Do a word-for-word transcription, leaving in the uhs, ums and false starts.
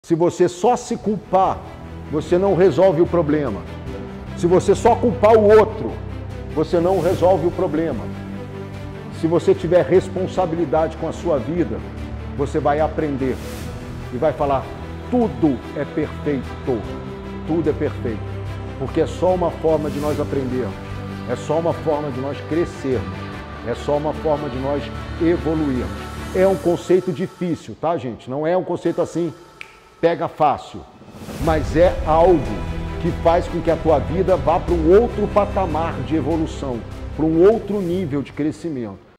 Se você só se culpar, você não resolve o problema. Se você só culpar o outro, você não resolve o problema. Se você tiver responsabilidade com a sua vida, você vai aprender e vai falar: tudo é perfeito, tudo é perfeito. Porque é só uma forma de nós aprendermos, é só uma forma de nós crescermos, é só uma forma de nós evoluirmos. É um conceito difícil, tá, gente? Não é um conceito assim, pega fácil, mas é algo que faz com que a tua vida vá para um outro patamar de evolução, para um outro nível de crescimento.